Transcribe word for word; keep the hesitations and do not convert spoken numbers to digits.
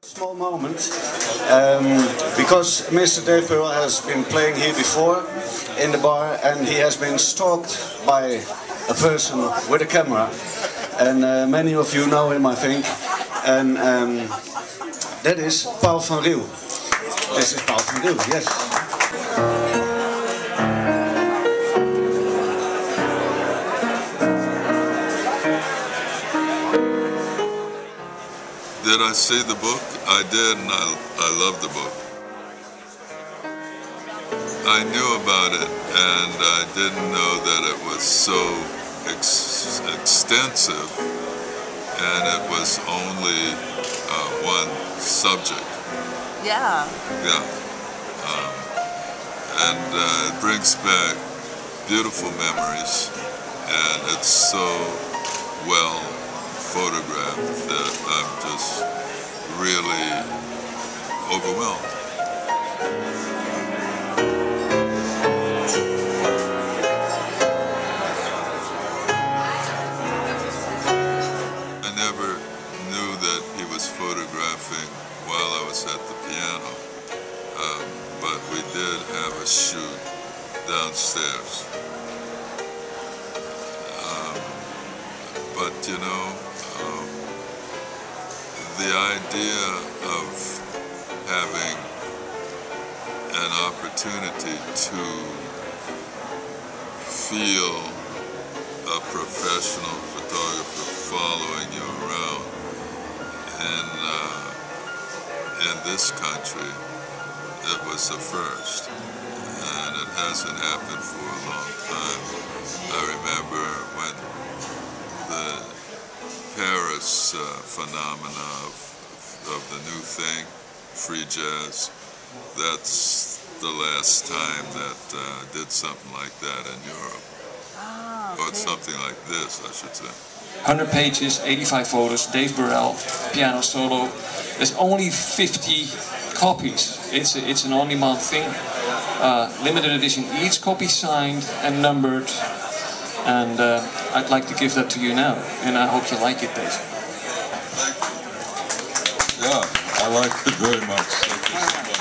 Small moment, um, because Mister Dave Burrell has been playing here before in the bar, and he has been stalked by a person with a camera, and uh, many of you know him, I think, and um, that is Paul van Riel. This is Paul van Riel, yes. Did I see the book? I did, and I, I love the book. I knew about it, and I didn't know that it was so ex extensive, and it was only uh, one subject. Yeah. Yeah. Um, and uh, it brings back beautiful memories, and it's so well photographed that I'm just really overwhelmed. I never knew that he was photographing while I was at the piano, um, but we did have a shoot downstairs. Um, but you know, Um, the idea of having an opportunity to feel a professional photographer following you around in, uh, in this country, it was the first, and it hasn't happened for a long time. I remember when the Paris uh, phenomena of, of the new thing, free jazz, that's the last time that uh, did something like that in Europe. Ah, okay. Or something like this, I should say. one hundred pages, eighty-five photos, Dave Burrell, piano solo. There's only fifty copies. It's, a, it's an on-demand thing. Uh, limited edition, each copy signed and numbered. And uh, I'd like to give that to you now, and I hope you like it, Dave. Yeah, I like it very much.